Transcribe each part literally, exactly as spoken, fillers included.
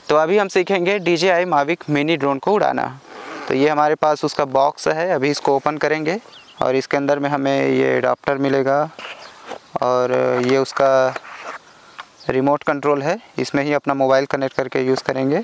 तो अभी हम सीखेंगे D J I Mavic mini drone को उड़ाना। तो ये हमारे पास उसका बॉक्स है, अभी इसको ओपन करेंगे और इसके अंदर में हमें ये अडाप्टर मिलेगा और ये उसका रिमोट कंट्रोल है, इसमें ही अपना मोबाइल कनेक्ट करके यूज़ करेंगे।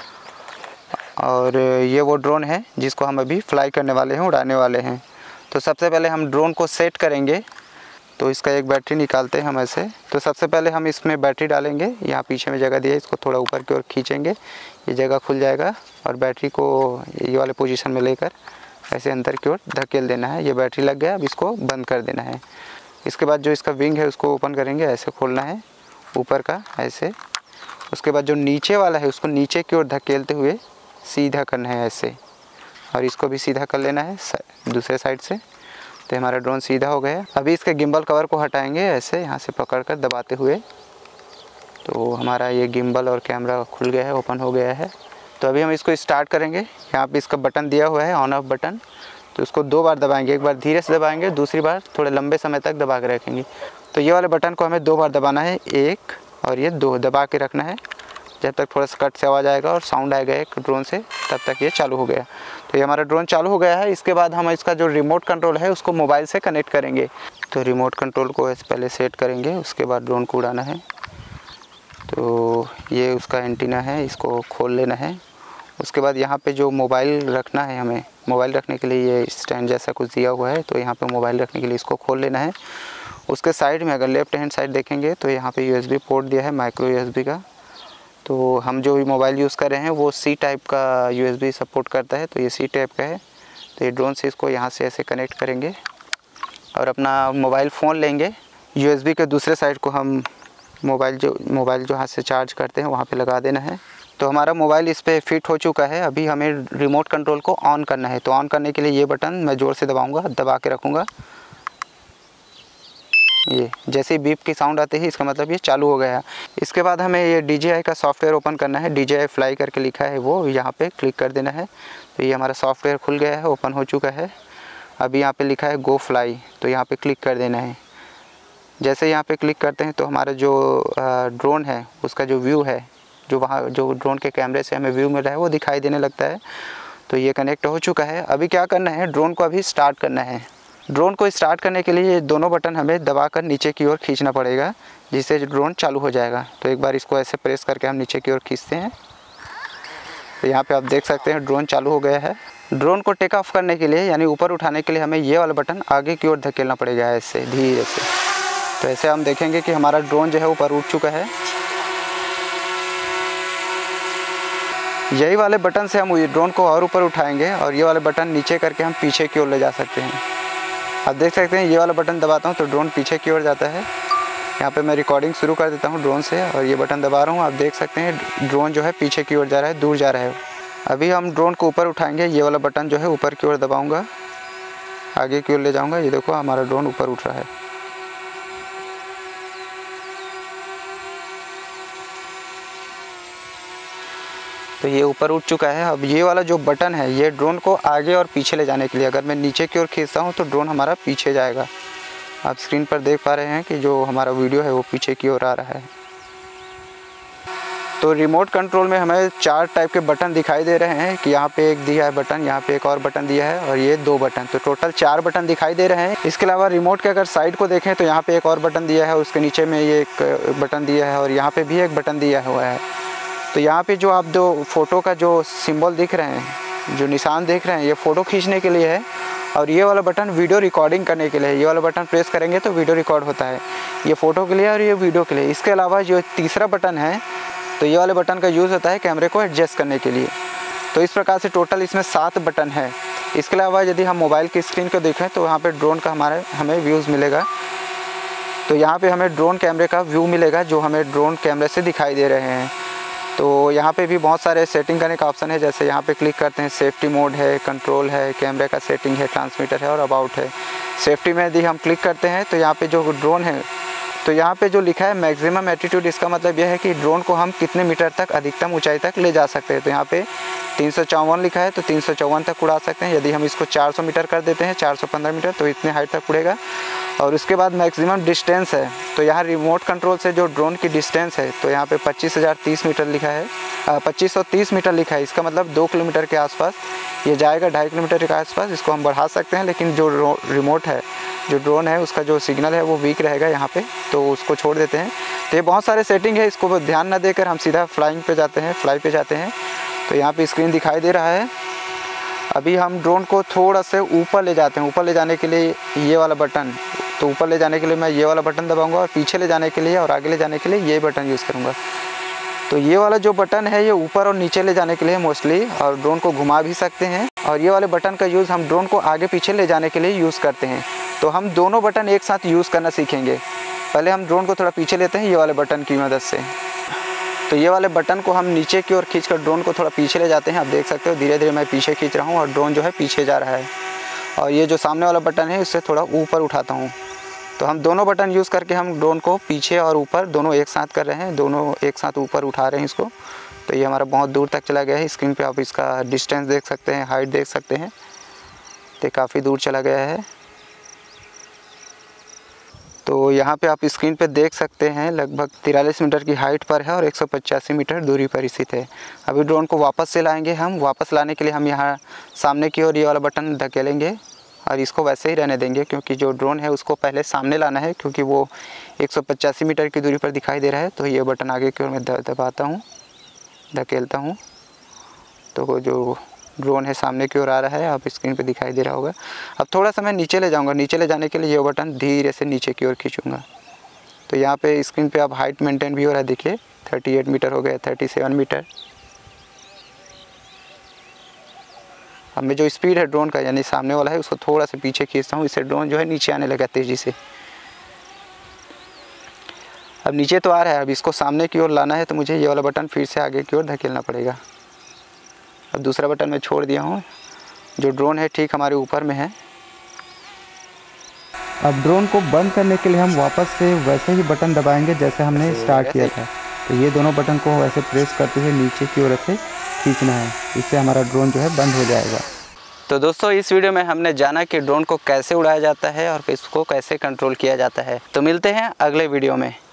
और ये वो ड्रोन है जिसको हम अभी फ्लाई करने वाले हैं, उड़ाने वाले हैं। तो सबसे पहले हम ड्रोन को सेट करेंगे। तो इसका एक बैटरी निकालते हैं हम ऐसे। तो सबसे पहले हम इसमें बैटरी डालेंगे, यहाँ पीछे में जगह दी है, इसको थोड़ा ऊपर की ओर खींचेंगे, ये जगह खुल जाएगा और बैटरी को ये वाले पोजीशन में लेकर ऐसे अंदर की ओर धकेल देना है। ये बैटरी लग गया, अब इसको बंद कर देना है। इसके बाद जो इसका विंग है उसको ओपन करेंगे, ऐसे खोलना है ऊपर का ऐसे। उसके बाद जो नीचे वाला है उसको नीचे की ओर धकेलते हुए सीधा करना है ऐसे, और इसको भी सीधा कर लेना है दूसरे साइड से। तो हमारा ड्रोन सीधा हो गया। अभी इसके गिम्बल कवर को हटाएंगे ऐसे, यहाँ से पकड़कर दबाते हुए। तो हमारा ये गिम्बल और कैमरा खुल गया है, ओपन हो गया है। तो अभी हम इसको स्टार्ट करेंगे। यहाँ पे इसका बटन दिया हुआ है ऑन ऑफ बटन, तो उसको दो बार दबाएंगे, एक बार धीरे से दबाएंगे, दूसरी बार थोड़े लंबे समय तक दबा के रखेंगे। तो ये वाले बटन को हमें दो बार दबाना है, एक और ये दो दबा के रखना है जब तक थोड़ा सा कट से आवाज़ आएगा और साउंड आएगा एक ड्रोन से, तब तक ये चालू हो गया। तो ये हमारा ड्रोन चालू हो गया है। इसके बाद हम इसका जो रिमोट कंट्रोल है उसको मोबाइल से कनेक्ट करेंगे। तो रिमोट कंट्रोल को ऐसे पहले सेट करेंगे, उसके बाद ड्रोन को उड़ाना है। तो ये उसका एंटीना है, इसको खोल लेना है। उसके बाद यहाँ पे जो मोबाइल रखना है, हमें मोबाइल रखने के लिए ये स्टैंड जैसा कुछ दिया हुआ है, तो यहाँ पे मोबाइल रखने के लिए इसको खोल लेना है। उसके साइड में अगर लेफ्ट हैंड साइड देखेंगे तो यहाँ पे यूएसबी पोर्ट दिया है, माइक्रो यूएसबी का। तो हम जो भी मोबाइल यूज़ कर रहे हैं वो सी टाइप का यूएसबी सपोर्ट करता है, तो ये सी टाइप का है। तो ये ड्रोन से इसको यहाँ से ऐसे कनेक्ट करेंगे और अपना मोबाइल फ़ोन लेंगे। यूएसबी के दूसरे साइड को हम मोबाइल जो मोबाइल जो हाथ से चार्ज करते हैं वहाँ पे लगा देना है। तो हमारा मोबाइल इस पर फिट हो चुका है। अभी हमें रिमोट कंट्रोल को ऑन करना है। तो ऑन करने के लिए ये बटन मैं ज़ोर से दबाऊँगा, दबा के रखूँगा। ये जैसे ही बीप की साउंड आती है इसका मतलब ये चालू हो गया। इसके बाद हमें ये डी जे आई का सॉफ्टवेयर ओपन करना है। डी जे आई फ्लाई करके लिखा है, वो यहाँ पे क्लिक कर देना है। तो ये हमारा सॉफ्टवेयर खुल गया है, ओपन हो चुका है। अभी यहाँ पे लिखा है गो फ्लाई, तो यहाँ पे क्लिक कर देना है। जैसे यहाँ पे क्लिक करते हैं तो हमारा जो ड्रोन है उसका जो व्यू है, जो वहाँ जो ड्रोन के कैमरे से हमें व्यू मिल रहा है वो दिखाई देने लगता है। तो ये कनेक्ट हो चुका है। अभी क्या करना है, ड्रोन को अभी स्टार्ट करना है। ड्रोन को स्टार्ट करने के लिए ये दोनों बटन हमें दबाकर नीचे की ओर खींचना पड़ेगा, जिससे ड्रोन चालू हो जाएगा। तो एक बार इसको ऐसे प्रेस करके हम नीचे की ओर खींचते हैं। तो यहाँ पे आप देख सकते हैं ड्रोन चालू हो गया है। ड्रोन को टेक ऑफ करने के लिए यानी ऊपर उठाने के लिए हमें ये वाला बटन आगे की ओर धकेलना पड़ेगा ऐसे धीरे से। तो ऐसे हम देखेंगे कि हमारा ड्रोन जो है ऊपर उठ चुका है। यही वाले बटन से हम ड्रोन को और ऊपर उठाएंगे और ये वाले बटन नीचे करके हम पीछे की ओर ले जा सकते हैं। आप देख सकते हैं ये वाला बटन दबाता हूँ तो ड्रोन पीछे की ओर जाता है। यहाँ पे मैं रिकॉर्डिंग शुरू कर देता हूँ ड्रोन से और ये बटन दबा रहा हूँ। आप देख सकते हैं ड्रोन जो है पीछे की ओर जा रहा है, दूर जा रहा है। अभी हम ड्रोन को ऊपर उठाएंगे, ये वाला बटन जो है ऊपर की ओर दबाऊँगा, आगे की ओर ले जाऊँगा। ये देखो हमारा ड्रोन ऊपर उठ रहा है। तो ये ऊपर उठ चुका है। अब ये वाला जो बटन है ये ड्रोन को आगे और पीछे ले जाने के लिए, अगर मैं नीचे की ओर खींचता हूँ तो ड्रोन हमारा पीछे जाएगा। आप स्क्रीन पर देख पा रहे हैं कि जो हमारा वीडियो है वो पीछे की ओर आ रहा है। तो रिमोट कंट्रोल में हमें चार टाइप के बटन दिखाई दे रहे हैं कि यहाँ पे एक दिया है बटन, यहाँ पे एक और बटन दिया है और ये दो बटन, तो टोटल चार बटन दिखाई दे रहे हैं। इसके अलावा रिमोट के अगर साइड को देखें तो यहाँ पे एक और बटन दिया है, उसके नीचे में ये एक बटन दिया है और यहाँ पे भी एक बटन दिया हुआ है। तो यहाँ पे जो आप जो फ़ोटो का जो सिंबल दिख रहे हैं, जो निशान देख रहे हैं, ये फ़ोटो खींचने के लिए है और ये वाला बटन वीडियो रिकॉर्डिंग करने के लिए है। ये वाला बटन प्रेस करेंगे तो वीडियो रिकॉर्ड होता है, ये फ़ोटो के लिए और ये वीडियो के लिए। इसके अलावा जो तीसरा बटन है तो ये वाले बटन का यूज़ होता है कैमरे को एडजस्ट करने के लिए। तो इस प्रकार से टोटल इसमें सात बटन है। इसके अलावा यदि हम मोबाइल की स्क्रीन को देखें तो यहाँ पे ड्रोन का हमारे हमें व्यूज़ मिलेगा। तो यहाँ पे हमें ड्रोन कैमरे का व्यू मिलेगा जो हमें ड्रोन कैमरे से दिखाई दे रहे हैं। तो यहाँ पे भी बहुत सारे सेटिंग करने का ऑप्शन है, जैसे यहाँ पे क्लिक करते हैं सेफ्टी मोड है, कंट्रोल है, कैमरे का सेटिंग है, ट्रांसमीटर है और अबाउट है। सेफ्टी में यदि हम क्लिक करते हैं तो यहाँ पे जो ड्रोन है तो यहाँ पे जो लिखा है मैक्सिमम एटीट्यूड, इसका मतलब यह है कि ड्रोन को हम कितने मीटर तक, अधिकतम ऊंचाई तक ले जा सकते हैं। तो यहाँ पे तीन सौ चौवन लिखा है तो तीन सौ चौवन तक उड़ा सकते हैं। यदि हम इसको चार सौ मीटर कर देते हैं, चार सौ पंद्रह मीटर, तो इतने हाइट तक उड़ेगा। और उसके बाद मैक्सिमम डिस्टेंस है, तो यहाँ रिमोट कंट्रोल से जो ड्रोन की डिस्टेंस है, तो यहाँ पे पच्चीस हज़ार तीस मीटर लिखा है, पच्चीस सौ तीस मीटर लिखा है। इसका मतलब दो किलोमीटर के आसपास ये जाएगा, ढाई किलोमीटर के आसपास। इसको हम बढ़ा सकते हैं, लेकिन जो रिमोट है, जो ड्रोन है, उसका जो सिग्नल है वो वीक रहेगा यहाँ पे, तो उसको छोड़ देते हैं। तो ये बहुत सारे सेटिंग है, इसको ध्यान ना देकर हम सीधा फ्लाइंग पे जाते हैं, फ्लाई पे जाते हैं। तो यहाँ पे स्क्रीन दिखाई दे रहा है। अभी हम ड्रोन को थोड़ा से ऊपर ले जाते हैं। ऊपर ले जाने के लिए ये वाला बटन, तो ऊपर ले जाने के लिए मैं ये वाला बटन दबाऊंगा, और पीछे ले जाने के लिए और आगे ले जाने के लिए ये बटन यूज़ करूँगा। तो ये वाला जो बटन है ये ऊपर और नीचे ले जाने के लिए मोस्टली, और ड्रोन को घुमा भी सकते हैं। और ये वाले बटन का यूज़ हम ड्रोन को आगे पीछे ले जाने के लिए यूज़ करते हैं। तो हम दोनों बटन एक साथ यूज़ करना सीखेंगे। पहले हम ड्रोन को थोड़ा पीछे लेते हैं ये वाले बटन की मदद से। तो ये वाले बटन को हम नीचे की ओर खींचकर ड्रोन को थोड़ा पीछे ले जाते हैं। आप देख सकते हो धीरे धीरे मैं पीछे खींच रहा हूँ और ड्रोन जो है पीछे जा रहा है। और ये जो सामने वाला बटन है इससे थोड़ा ऊपर उठाता हूँ। तो हम दोनों बटन यूज़ करके हम ड्रोन को पीछे और ऊपर दोनों एक साथ कर रहे हैं, दोनों एक साथ ऊपर उठा रहे हैं इसको। तो ये हमारा बहुत दूर तक चला गया है। स्क्रीन पे आप इसका डिस्टेंस देख सकते हैं, हाइट देख सकते हैं, तो काफ़ी दूर चला गया है। तो यहाँ पे आप स्क्रीन पे देख सकते हैं लगभग तिरालीस मीटर की हाइट पर है और एक सौ पचासी मीटर दूरी पर स्थित है। अभी ड्रोन को वापस से लाएंगे हम। वापस लाने के लिए हम यहाँ सामने की ओर ये वाला बटन धकेलेंगे और इसको वैसे ही रहने देंगे, क्योंकि जो ड्रोन है उसको पहले सामने लाना है, क्योंकि वो एक सौ पचासी मीटर की दूरी पर दिखाई दे रहा है। तो ये बटन आगे की ओर मैं दबाता हूँ, धकेलता हूँ, तो जो ड्रोन है सामने की ओर आ रहा है, आप स्क्रीन पे दिखाई दे रहा होगा। अब थोड़ा सा मैं नीचे ले जाऊंगा। नीचे ले जाने के लिए ये बटन धीरे से नीचे की ओर खींचूंगा। तो यहाँ पे स्क्रीन पे आप हाइट मेंटेन भी हो रहा है, देखिए अड़तीस मीटर हो गया, सैंतीस मीटर। अब मैं जो स्पीड है ड्रोन का, यानी सामने वाला है, उसको थोड़ा सा पीछे खींचता हूँ, इससे ड्रोन जो है नीचे आने लगा तेज़ी से। अब नीचे तो आ रहा है, अब इसको सामने की ओर लाना है, तो मुझे ये वाला बटन फिर से आगे की ओर धकेलना पड़ेगा। अब दूसरा बटन मैं छोड़ दिया हूँ। जो ड्रोन है ठीक हमारे ऊपर में है। अब ड्रोन को बंद करने के लिए हम वापस से वैसे ही बटन दबाएंगे जैसे हमने स्टार्ट किया था। तो ये दोनों बटन को वैसे प्रेस करते हुए नीचे की ओर से खींचना है, इससे हमारा ड्रोन जो है बंद हो जाएगा। तो दोस्तों इस वीडियो में हमने जाना कि ड्रोन को कैसे उड़ाया जाता है और इसको कैसे कंट्रोल किया जाता है। तो मिलते हैं अगले वीडियो में।